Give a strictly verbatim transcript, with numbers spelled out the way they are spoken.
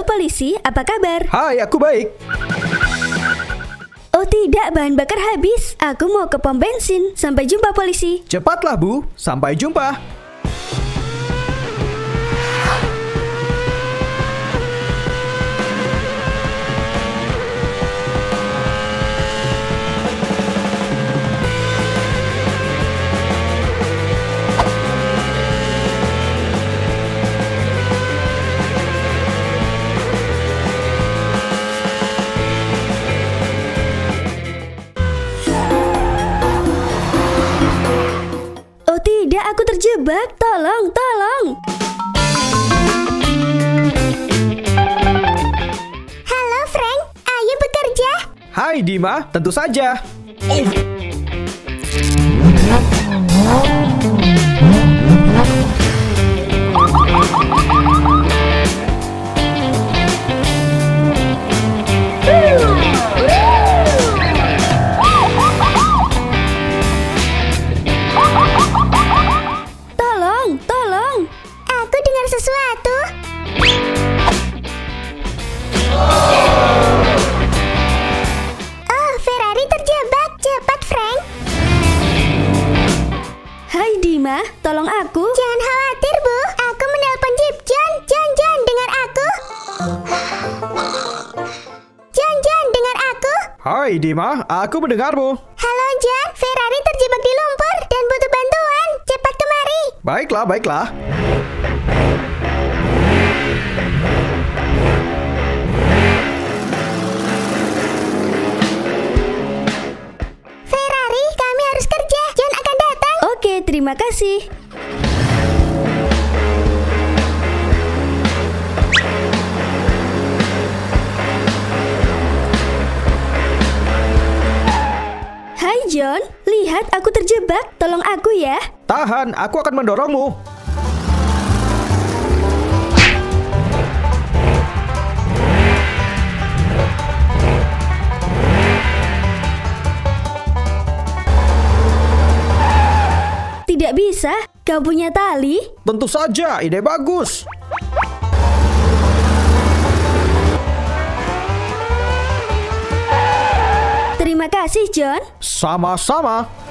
polisi, apa kabar? Hai, aku baik. Oh tidak, bahan bakar habis. Aku mau ke pom bensin. Sampai jumpa polisi. Cepatlah, Bu. Sampai jumpa. Tidak, aku terjebak. Tolong, tolong. Halo, Frank. Ayo bekerja. Hai, Dima. Tentu saja. Sesuatu. Oh, Ferrari terjebak. Cepat, Frank. Hai, Dima. Tolong aku. Jangan khawatir, Bu. Aku menelpon Jeep John. John, John, dengar aku. John, John, dengar aku. Hai, Dima. Aku mendengarmu. Halo, John. Ferrari terjebak di lumpur dan butuh bantuan. Cepat kemari. Baiklah, baiklah. Oke, terima kasih. Hai John, lihat aku terjebak. Tolong aku ya. Tahan, aku akan mendorongmu. Tidak bisa, kau punya tali? Tentu saja, ide bagus. Terima kasih, John. Sama-sama.